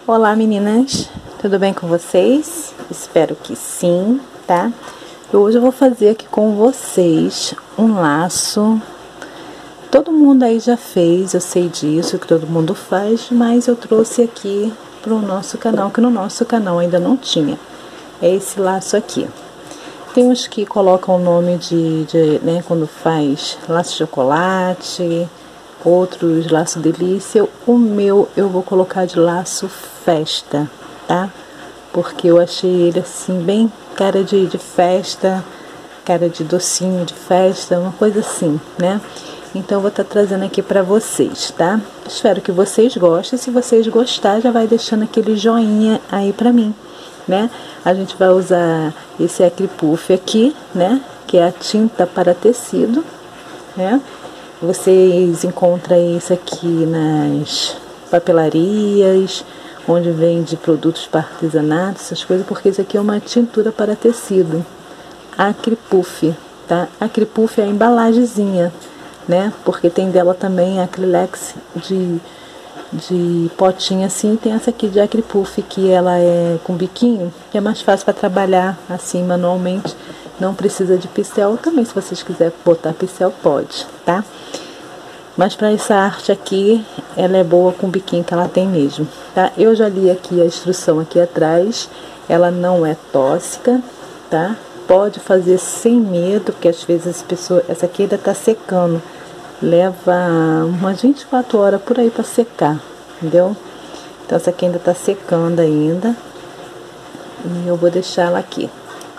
Olá meninas, tudo bem com vocês? Espero que sim, tá? Hoje eu vou fazer aqui com vocês um laço. Todo mundo aí já fez, eu sei disso, que todo mundo faz, mas eu trouxe aqui para o nosso canal, que no nosso canal ainda não tinha. É esse laço aqui. Tem uns que colocam o nome né, quando faz laço de chocolate, outros laço delícia. O meu eu vou colocar de laço festa, tá? Porque eu achei ele assim bem cara de festa, cara de docinho de festa, uma coisa assim, né? Então eu vou estar trazendo aqui pra vocês, tá? Espero que vocês gostem. Se vocês gostarem, já vai deixando aquele joinha aí pra mim, né? A gente vai usar esse Acripuff aqui, né? Que é a tinta para tecido, né? Vocês encontram isso aqui nas papelarias, onde vende produtos para artesanato, essas coisas, porque isso aqui é uma tintura para tecido. Acripuff, tá? Acripuff é a embalagenzinha, né? Porque tem dela também a Acrylex de potinha assim, tem essa aqui de Acripuff, que ela é com biquinho, que é mais fácil para trabalhar assim manualmente. Não precisa de pincel também, se vocês quiserem botar pincel pode, tá? Mas para essa arte aqui, ela é boa com o biquinho que ela tem mesmo, tá? Eu já li aqui a instrução aqui atrás, ela não é tóxica, tá? Pode fazer sem medo, porque às vezes as pessoas, essa aqui ainda tá secando, leva umas 24 horas por aí para secar, entendeu? Então essa aqui ainda tá secando ainda, e eu vou deixar ela aqui.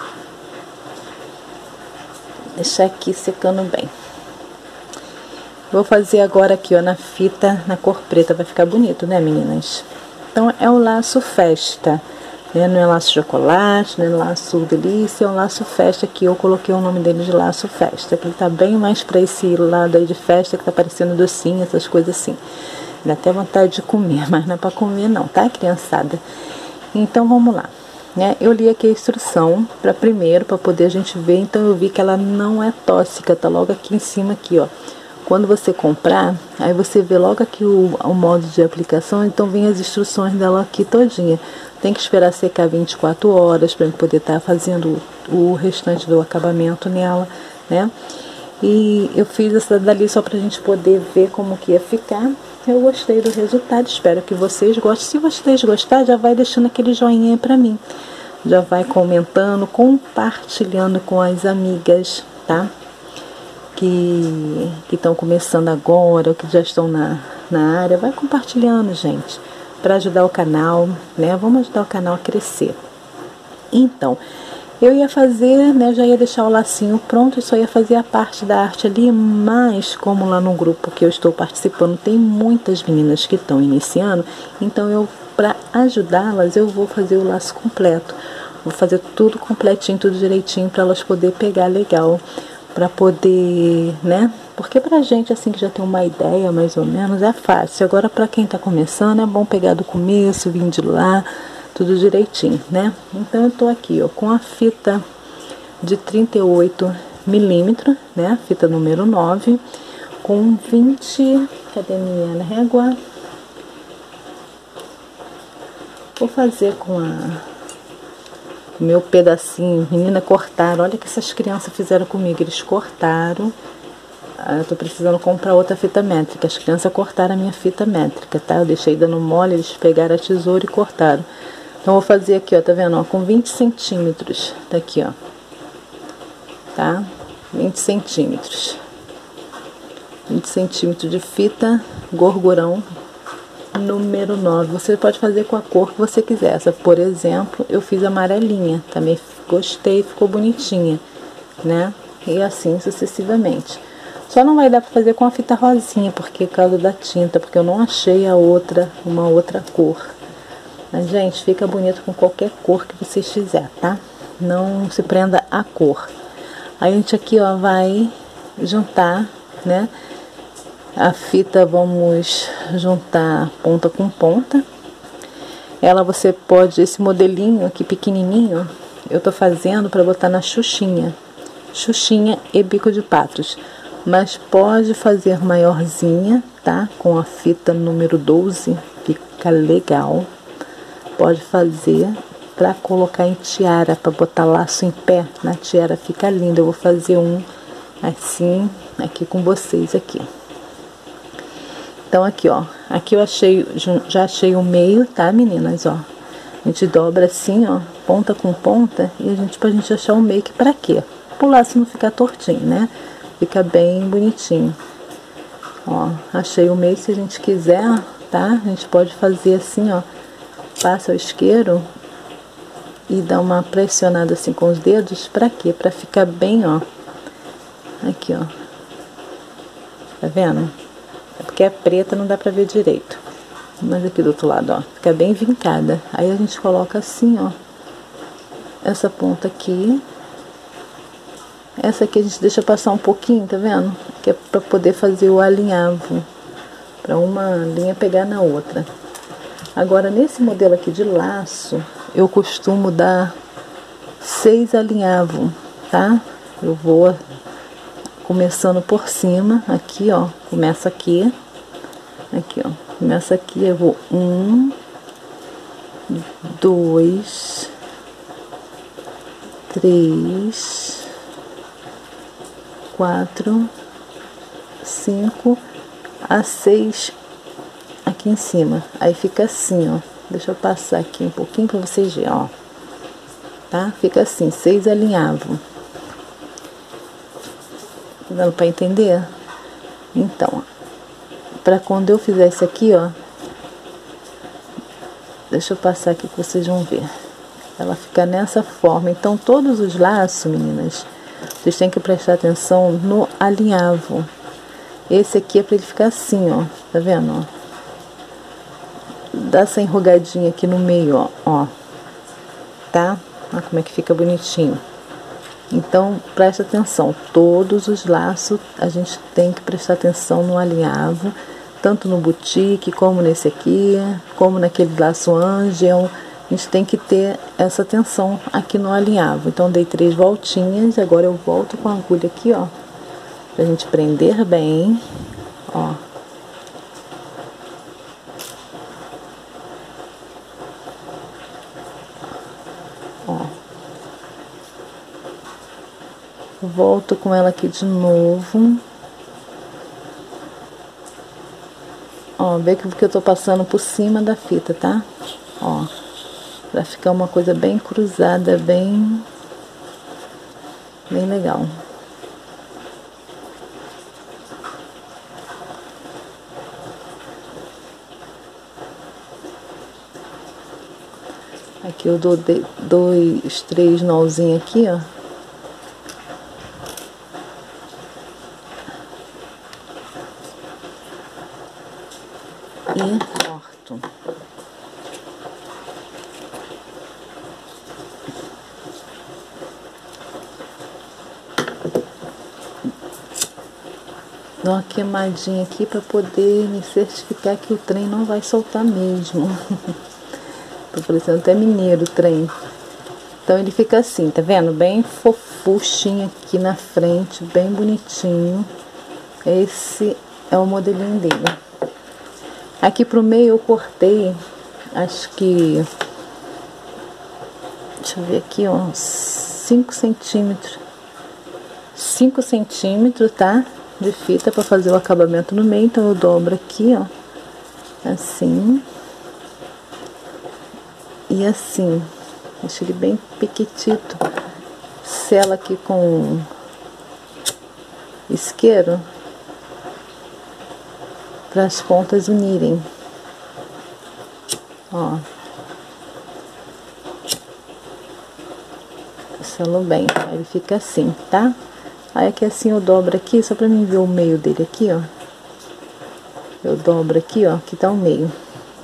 Deixar aqui secando bem. Vou fazer agora aqui, ó, na fita, na cor preta, vai ficar bonito, né, meninas? Então, é o laço festa, né? Não é laço chocolate, não é laço delícia, é um laço festa, que eu coloquei o nome dele de laço festa, que ele tá bem mais pra esse lado aí de festa, que tá parecendo docinho, essas coisas assim. Dá até vontade de comer, mas não é pra comer não, tá, criançada? Então, vamos lá. Né? Eu li aqui a instrução para primeiro, para poder a gente ver, então eu vi que ela não é tóxica, tá logo aqui em cima aqui, ó. Quando você comprar, aí você vê logo aqui o modo de aplicação, então vem as instruções dela aqui todinha. Tem que esperar secar 24 horas para poder estar fazendo o restante do acabamento nela, né? E eu fiz essa dali só pra gente poder ver como que ia ficar. Eu gostei do resultado, espero que vocês gostem. Se vocês gostarem, já vai deixando aquele joinha aí pra mim. Já vai comentando, compartilhando com as amigas, tá? Que estão começando agora, ou que já estão na área. Vai compartilhando, gente, para ajudar o canal, né? Vamos ajudar o canal a crescer. Então, eu ia fazer, né, já ia deixar o lacinho pronto, e só ia fazer a parte da arte ali, mas como lá no grupo que eu estou participando tem muitas meninas que estão iniciando, então eu, para ajudá-las, eu vou fazer o laço completo. Vou fazer tudo completinho, tudo direitinho, para elas poderem pegar legal, para poder, né? Porque pra gente, assim, que já tem uma ideia, mais ou menos, é fácil. Agora, pra quem tá começando, é bom pegar do começo, vir de lá, tudo direitinho, né? Então, eu tô aqui, ó, com a fita de 38 milímetros, né? Fita número 9, com 20... Cadê minha régua? Vou fazer com o meu pedacinho. Menina, cortaram. Olha o que essas crianças fizeram comigo. Eles cortaram. Eu tô precisando comprar outra fita métrica. As crianças cortaram a minha fita métrica, tá? Eu deixei dando mole, eles pegaram a tesoura e cortaram. Então, eu vou fazer aqui, ó, tá vendo? Ó, com 20 centímetros. Tá aqui, ó. Tá? 20 centímetros. 20 centímetros de fita gorgurão número 9. Você pode fazer com a cor que você quiser. Essa, por exemplo, eu fiz amarelinha. Também gostei, ficou bonitinha, né? E assim sucessivamente. Só não vai dar pra fazer com a fita rosinha, porque por causa da tinta, porque eu não achei uma outra cor. Mas, gente, fica bonito com qualquer cor que vocês fizer, tá? Não se prenda à cor. Aí a gente aqui, ó, vai juntar, né? A fita, vamos juntar ponta com ponta. Ela você pode, esse modelinho aqui pequenininho, eu tô fazendo para botar na Xuxinha. Xuxinha e bico de patos. Mas pode fazer maiorzinha, tá? Com a fita número 12, fica legal. pode fazer para colocar em tiara, para botar laço em pé. Na tiara fica lindo. Eu vou fazer um assim aqui com vocês aqui. Então aqui, ó, aqui eu achei, já achei o meio, tá, meninas, ó. A gente dobra assim, ó, ponta com ponta, e pra gente achar o meio, que pra quê? Pro laço não ficar tortinho, né? Fica bem bonitinho. Ó, achei o meio. Se a gente quiser, tá? A gente pode fazer assim, ó, passa o isqueiro e dá uma pressionada assim com os dedos, pra quê? Pra ficar bem, ó, aqui, ó, tá vendo? É porque é preta, não dá pra ver direito. Mas aqui do outro lado, ó, fica bem vincada. Aí a gente coloca assim, ó, essa ponta aqui. Essa aqui a gente deixa passar um pouquinho, tá vendo? Que é pra poder fazer o alinhavo, pra uma linha pegar na outra. Agora, nesse modelo aqui de laço, eu costumo dar 6 alinhavos, tá? Eu vou começando por cima, aqui, ó, começa aqui, ó, começa aqui, eu vou 1, 2, 3, 4, 5 a 6 aqui em cima. Aí fica assim, ó. Deixa eu passar aqui um pouquinho pra vocês verem, ó. Tá? Fica assim, 6 alinhavos. Tá dando pra entender? Então, pra quando eu fizer isso aqui, ó. Deixa eu passar aqui que vocês vão ver. Ela fica nessa forma. Então, todos os laços, meninas, vocês têm que prestar atenção no alinhavo. Esse aqui é pra ele ficar assim, ó. Tá vendo, ó? Dá essa enrugadinha aqui no meio, ó. Ó. Tá? Olha como é que fica bonitinho. Então, presta atenção. Todos os laços a gente tem que prestar atenção no alinhavo. Tanto no boutique, como nesse aqui, como naquele laço Angel. A gente tem que ter essa atenção aqui no alinhavo. Então, dei 3 voltinhas. Agora eu volto com a agulha aqui, ó. Pra gente prender bem. Ó. Ó. Volto com ela aqui de novo. Ó, vê que eu tô passando por cima da fita, tá? Ó. Pra ficar uma coisa bem cruzada, bem legal. Aqui eu dou 2, 3 nozinhos aqui, ó. E corto. Dou uma queimadinha aqui para poder me certificar que o trem não vai soltar mesmo. Tô parecendo até mineiro o trem. Então ele fica assim, tá vendo? Bem fofuchinho aqui na frente, bem bonitinho. Esse é o modelinho dele. Aqui pro meio eu cortei, acho que, deixa eu ver aqui, ó, 5 centímetros. 5 centímetros, tá? De fita para fazer o acabamento no meio. Então eu dobro aqui, ó, assim e assim. Deixa ele bem pequitito. Sela aqui com isqueiro para as pontas unirem. Ó, selo bem. Aí ele fica assim, tá? Aí aqui assim eu dobro aqui, só pra mim ver o meio dele aqui, ó. Eu dobro aqui, ó, que tá o meio.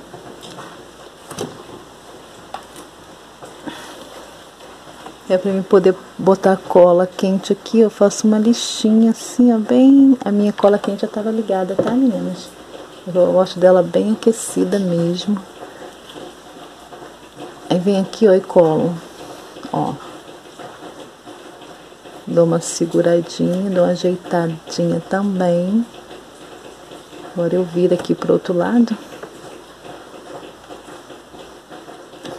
É pra mim poder botar a cola quente aqui, eu faço uma lixinha assim, ó, bem... A minha cola quente já tava ligada, tá, meninas? Eu gosto dela bem aquecida mesmo. Aí vem aqui, ó, e colo, ó. Dou uma seguradinha, dou uma ajeitadinha também. Agora eu viro aqui pro outro lado.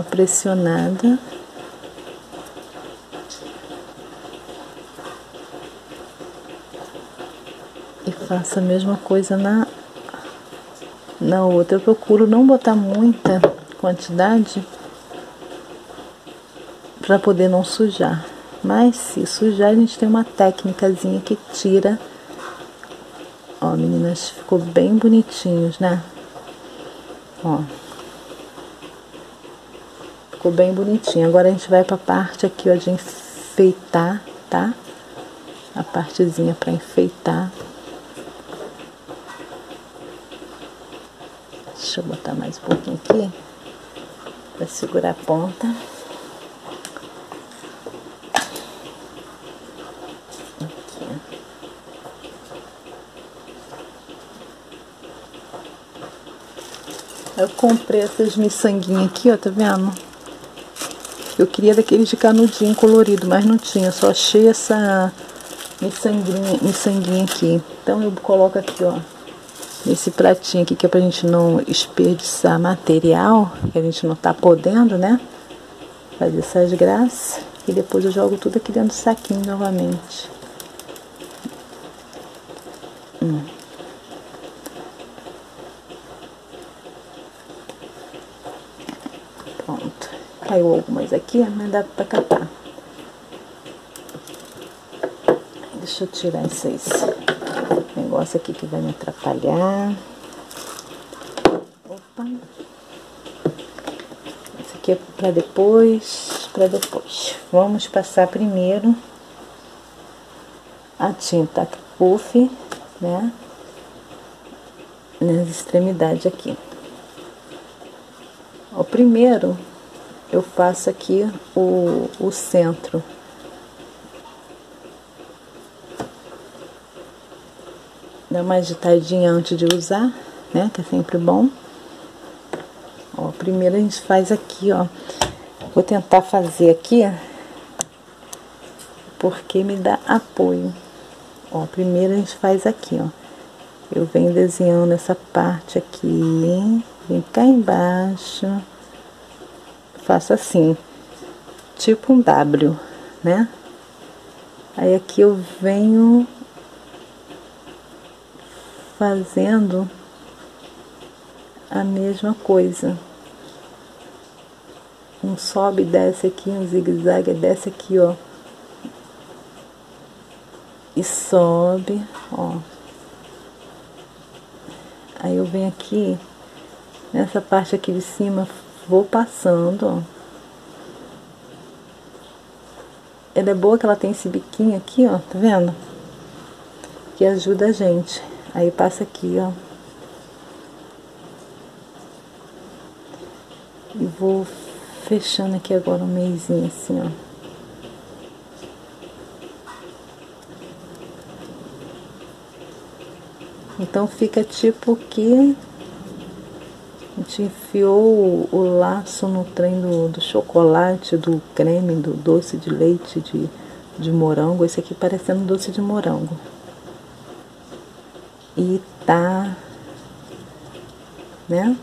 pressionada. E faço a mesma coisa na outra. Eu procuro não botar muita quantidade para poder não sujar. Mas se sujar, a gente tem uma técnicazinha que tira. Ó, meninas, ficou bem bonitinhos, né? Ó. Ficou bem bonitinho. Agora a gente vai pra parte aqui, ó, de enfeitar, tá? A partezinha pra enfeitar. Deixa eu botar mais um pouquinho aqui pra segurar a ponta. Eu comprei essas miçanguinhas aqui, ó, tá vendo? Eu queria daqueles de canudinho colorido, mas não tinha. Só achei essa miçanguinha aqui. Então eu coloco aqui, ó, nesse pratinho aqui, que é pra gente não desperdiçar material, que a gente não tá podendo, né? Fazer essas graças. E depois eu jogo tudo aqui dentro do saquinho novamente. Pronto. Caiu algumas aqui, mas dá pra catar. Deixa eu tirar esses negócio aqui que vai me atrapalhar. Opa. Esse aqui é pra depois, Vamos passar primeiro a tinta puff, né? Nas extremidades aqui. O primeiro eu faço aqui o centro. Dá uma agitadinha antes de usar, né? Que é sempre bom. Ó, primeiro a gente faz aqui, ó. Vou tentar fazer aqui, porque me dá apoio. Ó, primeiro a gente faz aqui, ó. Eu venho desenhando essa parte aqui, vem cá embaixo, faço assim, tipo um W, né? Aí aqui eu venho fazendo a mesma coisa. Um sobe, desce aqui, um zigue-zague, desce aqui, ó. E sobe, ó. Aí eu venho aqui, nessa parte aqui de cima, vou passando, ó. Ela é boa que ela tem esse biquinho aqui, ó, tá vendo? Que ajuda a gente. Aí passa aqui, ó. E vou fechando aqui agora um meiozinho assim, ó. Então fica tipo que a gente enfiou o laço no trem do chocolate, do creme, do doce de leite de morango. Esse aqui parecendo doce de morango. E tá, né?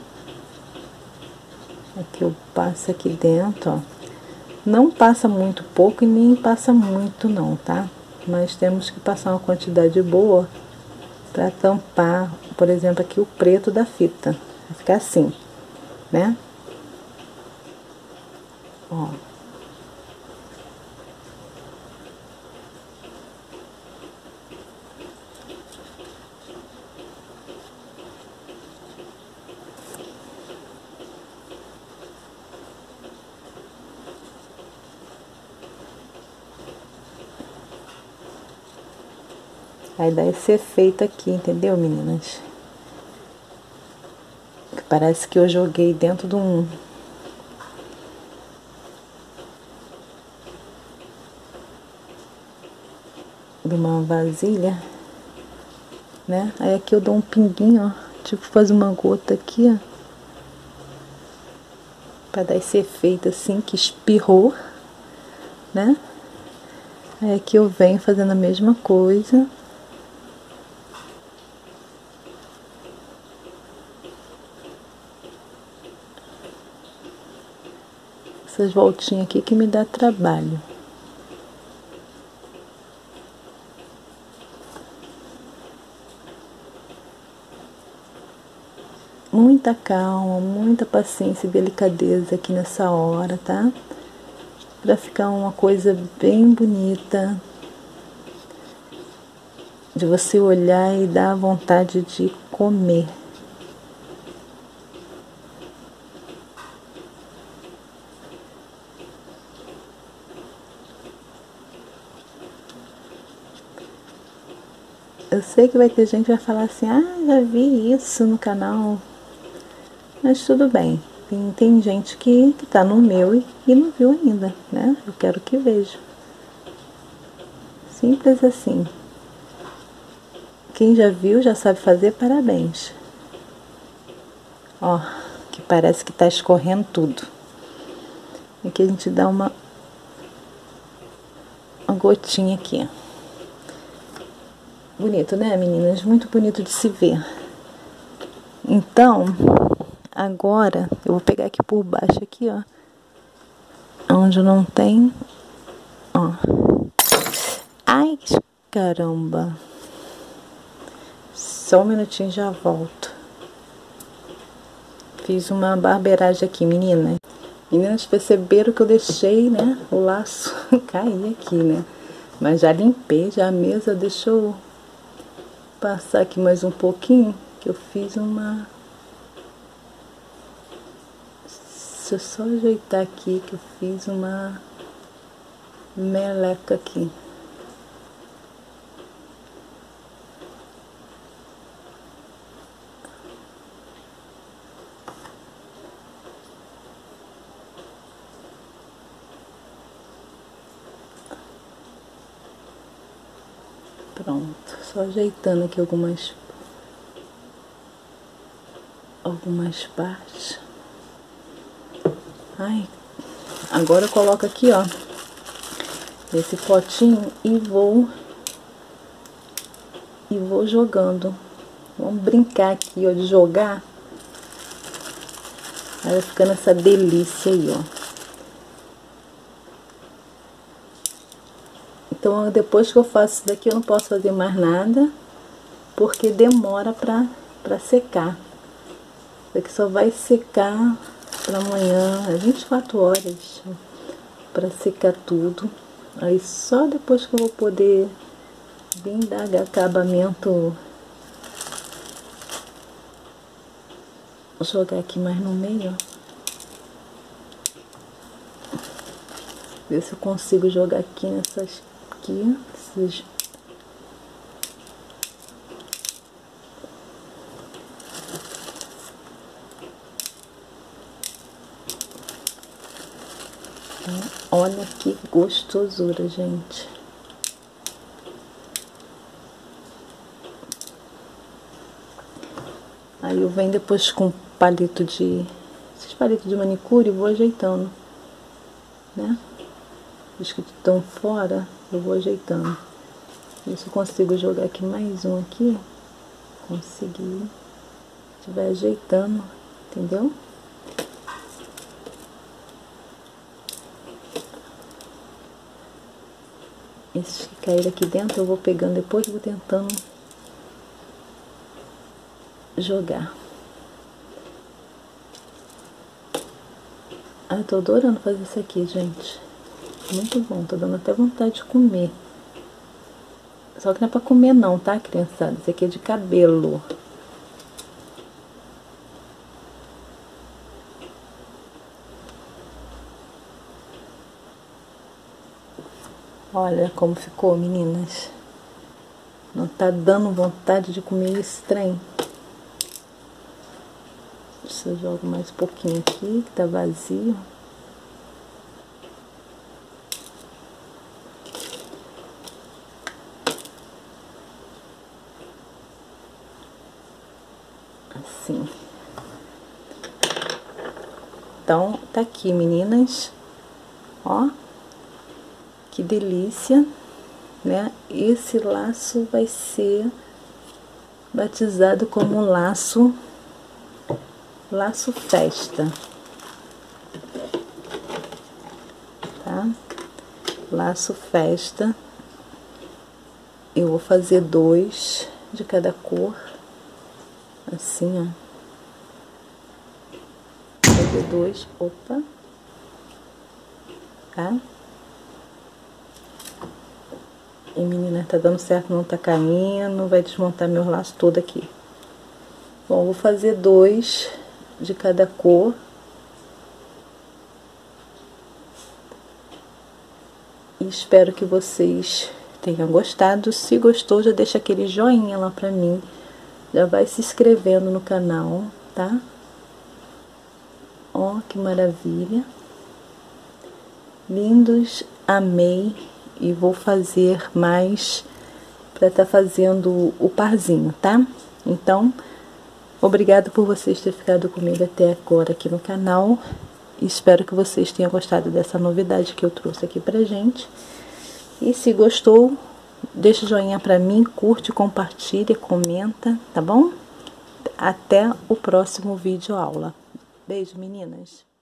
Aqui eu passo aqui dentro, ó. Não passa muito pouco e nem passa muito não, tá? Mas temos que passar uma quantidade boa para tampar, por exemplo, aqui o preto da fita. Vai ficar assim, né? Ó. Aí dá esse efeito aqui, entendeu, meninas? Parece que eu joguei dentro de uma vasilha, né? Aí aqui eu dou um pinguinho, ó, tipo faz uma gota aqui, ó, pra dar esse efeito assim, que espirrou, né? Aí aqui eu venho fazendo a mesma coisa. essas voltinhas aqui que me dá trabalho. Muita calma, muita paciência e delicadeza aqui nessa hora, tá? Pra ficar uma coisa bem bonita, de você olhar e dar vontade de comer. Eu sei que vai ter gente que vai falar assim, ah, já vi isso no canal, mas tudo bem. Tem gente que tá no meu e não viu ainda, né? Eu quero que veja. Simples assim. Quem já viu, já sabe fazer, parabéns. Ó, que parece que tá escorrendo tudo. Aqui a gente dá uma gotinha aqui. Bonito, né, meninas? Muito bonito de se ver. Então, agora eu vou pegar aqui por baixo aqui, ó. Onde não tem, ó. Ai, caramba. Só um minutinho, já volto. Fiz uma barbeiragem aqui, meninas. Meninas, perceberam que eu deixei, né, o laço cair aqui, né? Mas já limpei, já a mesa, deixa eu passar aqui mais um pouquinho, que eu fiz uma... Deixa eu só ajeitar aqui, que eu fiz uma meleca aqui. Pronto, só ajeitando aqui algumas partes. Ai, agora eu coloco aqui, ó, esse potinho e vou jogando. Vamos brincar aqui, ó, de jogar. Aí vai ficando essa delícia aí, ó. Então, depois que eu faço isso daqui, eu não posso fazer mais nada, porque demora pra secar. Isso aqui só vai secar pra amanhã, é 24 horas pra secar tudo. Aí só depois que eu vou poder vir dar acabamento, vou jogar aqui mais no meio, ó. Ver se eu consigo jogar aqui nessas aqui, esses... Olha que gostosura, gente. Aí eu venho depois com palito de... esses palitos de manicure e vou ajeitando, né? Os que estão fora, eu vou ajeitando. Ver se eu consigo jogar aqui mais um aqui. Consegui. Estiver ajeitando, entendeu? Esses que caíram aqui dentro eu vou pegando depois e vou tentando jogar. Ah, eu tô adorando fazer isso aqui, gente. Muito bom, tô dando até vontade de comer. Só que não é pra comer não, tá, criançada? Isso aqui é de cabelo. Olha como ficou, meninas. Não tá dando vontade de comer esse trem. Deixa eu jogar mais um pouquinho aqui, que tá vazio. Assim. Então, tá aqui, meninas. Ó. Que delícia, né? Esse laço vai ser batizado como laço festa. tá? Laço festa. Eu vou fazer 2 de cada cor, assim, ó. Vou fazer 2, opa, tá? E menina, tá dando certo, não tá caindo, vai desmontar meu laço todo aqui. Bom, vou fazer 2 de cada cor. E espero que vocês tenham gostado. Se gostou, já deixa aquele joinha lá pra mim. Já vai se inscrevendo no canal, tá? Ó, que maravilha. Lindos, amei. E vou fazer mais pra tá fazendo o parzinho, tá? Então, obrigado por vocês terem ficado comigo até agora aqui no canal. Espero que vocês tenham gostado dessa novidade que eu trouxe aqui pra gente. E se gostou, deixa o joinha pra mim, curte, compartilha, comenta, tá bom? Até o próximo vídeo aula. Beijo, meninas!